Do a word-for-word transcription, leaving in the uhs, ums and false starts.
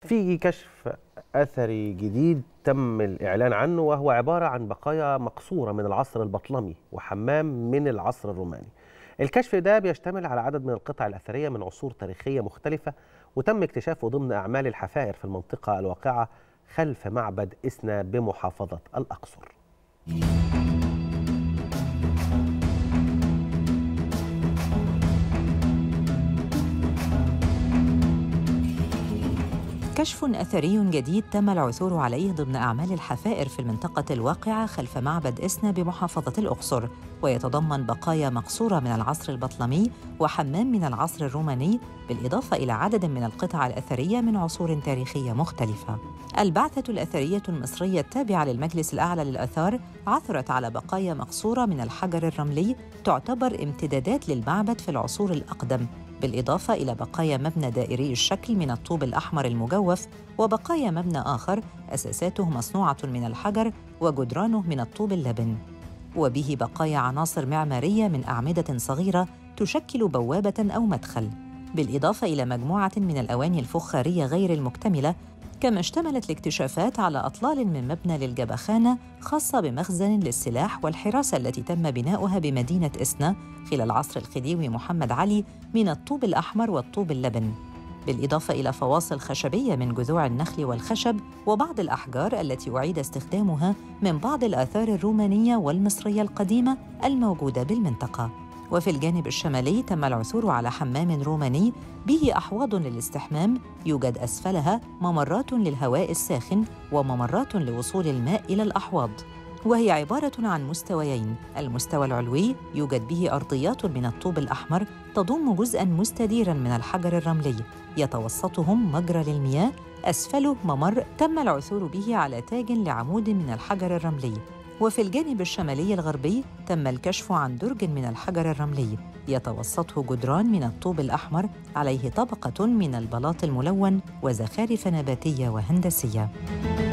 في كشف أثري جديد تم الإعلان عنه، وهو عبارة عن بقايا مقصورة من العصر البطلمي وحمام من العصر الروماني. الكشف ده بيشتمل على عدد من القطع الأثرية من عصور تاريخية مختلفة، وتم اكتشافه ضمن أعمال الحفائر في المنطقة الواقعة خلف معبد إسنا بمحافظة الأقصر. كشف أثري جديد تم العثور عليه ضمن أعمال الحفائر في المنطقة الواقعة خلف معبد إسنا بمحافظة الأقصر، ويتضمن بقايا مقصورة من العصر البطلمي وحمام من العصر الروماني، بالإضافة إلى عدد من القطع الأثرية من عصور تاريخية مختلفة. البعثة الأثرية المصرية التابعة للمجلس الأعلى للآثار عثرت على بقايا مقصورة من الحجر الرملي تعتبر امتدادات للمعبد في العصور الأقدم، بالإضافة إلى بقايا مبنى دائري الشكل من الطوب الأحمر المجوف، وبقايا مبنى آخر أساساته مصنوعة من الحجر وجدرانه من الطوب اللبن، وبه بقايا عناصر معمارية من أعمدة صغيرة تشكل بوابة أو مدخل، بالإضافة إلى مجموعة من الأواني الفخارية غير المكتملة. كما اشتملت الاكتشافات على أطلال من مبنى للجبخانة خاصة بمخزن للسلاح والحراسة التي تم بناؤها بمدينة إسنا خلال عصر الخديوي محمد علي من الطوب الأحمر والطوب اللبن، بالإضافة إلى فواصل خشبية من جذوع النخل والخشب وبعض الأحجار التي أعيد استخدامها من بعض الآثار الرومانية والمصرية القديمة الموجودة بالمنطقة. وفي الجانب الشمالي تم العثور على حمام روماني به أحواض للاستحمام يوجد أسفلها ممرات للهواء الساخن وممرات لوصول الماء إلى الأحواض، وهي عبارة عن مستويين. المستوى العلوي يوجد به أرضيات من الطوب الأحمر تضم جزءاً مستديراً من الحجر الرملي يتوسطهم مجرى للمياه، أسفله ممر تم العثور به على تاج لعمود من الحجر الرملي. وفي الجانب الشمالي الغربي تم الكشف عن درج من الحجر الرملي يتوسطه جدران من الطوب الأحمر عليه طبقة من البلاط الملون وزخارف نباتية وهندسية.